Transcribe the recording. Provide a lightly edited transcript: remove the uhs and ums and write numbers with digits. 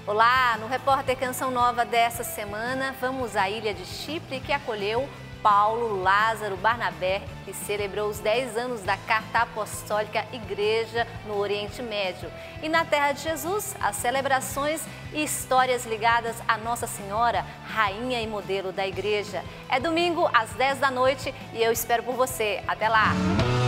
Olá, no Repórter Canção Nova dessa semana, vamos à ilha de Chipre, que acolheu Paulo Lázaro Barnabé, que celebrou os 10 anos da Carta Apostólica Igreja no Oriente Médio. E na Terra de Jesus, as celebrações e histórias ligadas a Nossa Senhora, rainha e modelo da Igreja. É domingo às 10 da noite e eu espero por você. Até lá!